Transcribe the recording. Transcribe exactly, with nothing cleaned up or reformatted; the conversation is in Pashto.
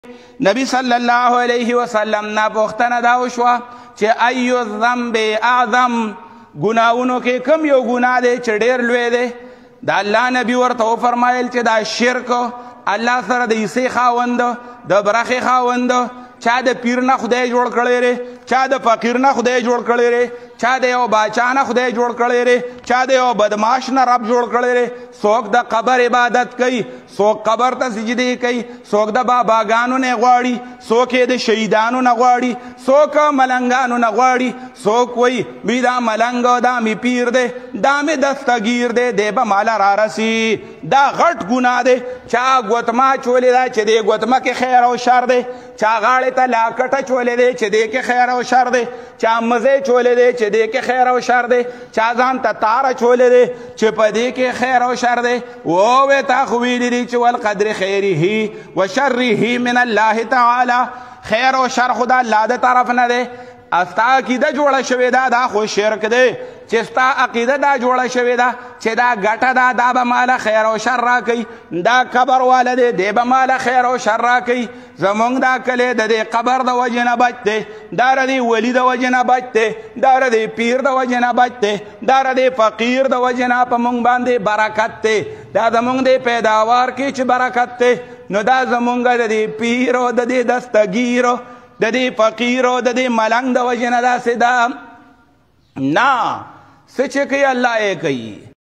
نبی صلی الله علیه وسلم نا پوښتنه دا وشوه چې ایو الذنب اعظم ګناهونو کې کم یو ګناه دی چې ډېر لوی دی د الله نبی ورته وفرمایل چې دا شرک الله سره د عیسی خاوند د برخې خاوند چا د پیر نه خدای جوړ کړی دی چا د فقیر نه خدای جوړ کړی دی چا د یو باچا نه خدای جوړ کړی دی چا د یو بدماش نه رب جوړ کړی دی څوک د قبر عبادت کوي څوک قبر ته سجدې کوي څوک د باباګانو نه غواړي څوک یې د شهیدانو نه غواړي څوک ملنګانو نه غواړي څوک وایي وی دا ملنګ دا مې پیر دی دا مې دستګیر دی دی به ماله رارسي دا غټ ګناه دی چا ګوتما چولې ده چې دې ګوتمه کې خیر او شر دی چا غاړې ته لاکټه چولې دی چې دې کې خیر او شر دی چا مزې چولې دی چې دې کې خیر او شر دی چا ځان ته تاره چولې دی چې په دې کې خیر او شر دی ووې تا خو ویلي دي چې والقدر خیره و شره من الله تعالی خیر او شر خو د الله د طرف نه دی ستا عقیده جوړه شوې ده دا خو شرک دی چې ستا عقیده دا جوړه شوې ده چې دا ګټه ده دا به ماله خیر او شر راکوي دا قبر واله دی دی به ماله خیر او شر راکوي زمونږ دا کلی د دې قبر د وجې نه بچ دی دا د دې ولي د وجې نه بچ دی دا د دې پیر د وجې نه بچ دی دا د دې فقیر د وجې نه په مونږ باندې برکت دی دا زمونږ د پیداوار کې چې برکت دی نو دا زمونږ د دې پیر او د دې دستګیر د دې فقیر او د دې ملنګ د وجې نه داسې ده نه څه چې کوي الله یې کوي